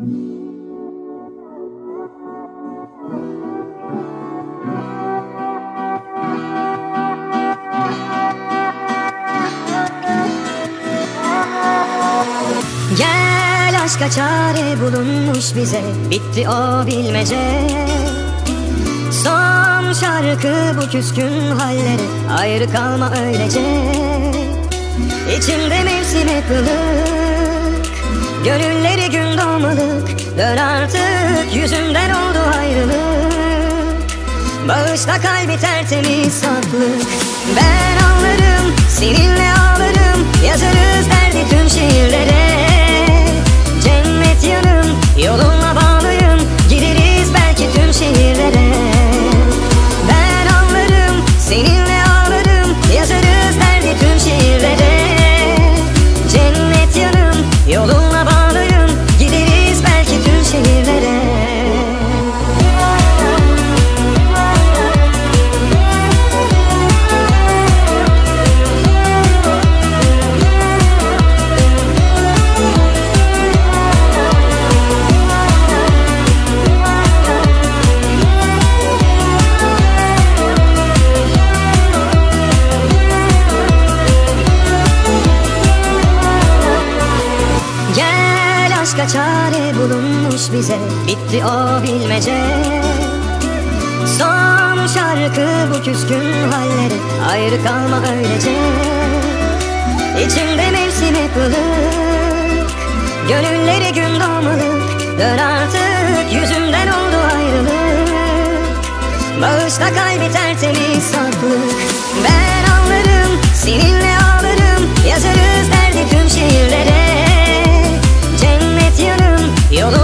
Gel aşka çare bulunmuş bize, bitti o bilmece. Son şarkı bu küskün halleri, ayrı kalma öylece. İçimde mevsim hep ılık, gönülleri gün doğmalık. Dön artık, yüzünden oldu ayrılık. Bağışla kalbi tertemiz saflık. Ben ağlarım, seninle ağlarım, yazarız derdi tüm şiirlere. Cennet yanım, yolunla bağlıyım, gideriz belki tüm şehirlere. Ben ağlarım, seninle ağlarım, yazarız derdi tüm şiirlere. Cennet yanım, yolunla bağlıyım, gideriz belki tüm şehirlere. Aşka çare bulunmuş bize, bitti o bilmece. Son şarkı bu küskün halleri, ayrı kalma öylece. İçimde mevsim hep ılık, gönülleri gün doğmalık. Dön artık, yüzümden oldu ayrılık. Bağışla kalbi tertemiz saflık. Ben ağlarım, seninle ağlarım, yazarız derdi tüm şiirlere. Cennet yanım, yolum